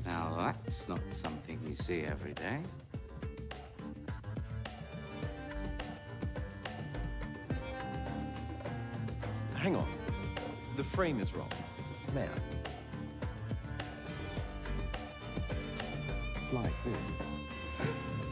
Now, that's not something you see every day. Hang on. The frame is wrong. Man. It's like this.